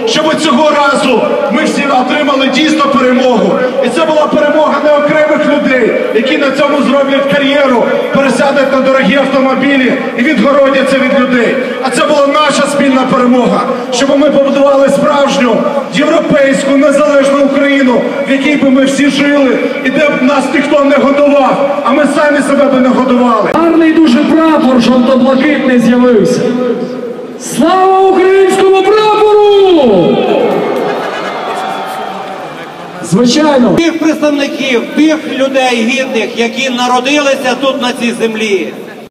щоб цього разу ми всі отримали дійсно перемогу. І це була перемога не окремих людей, які на цьому зроблять кар'єру, пересядуть на дорогі автомобілі і відгородяться від людей. А це була наша спільна перемога, щоб ми побудували справжню європейську незалежну Україну, в якій би ми всі жили і де б нас ніхто не годував, а ми самі себе би не годували. Гарний дуже прапор жовто-блакитний з'явився. Слава українському прапору! Звичайно. Тих представників, тих людей гідних, які народилися тут на цій землі.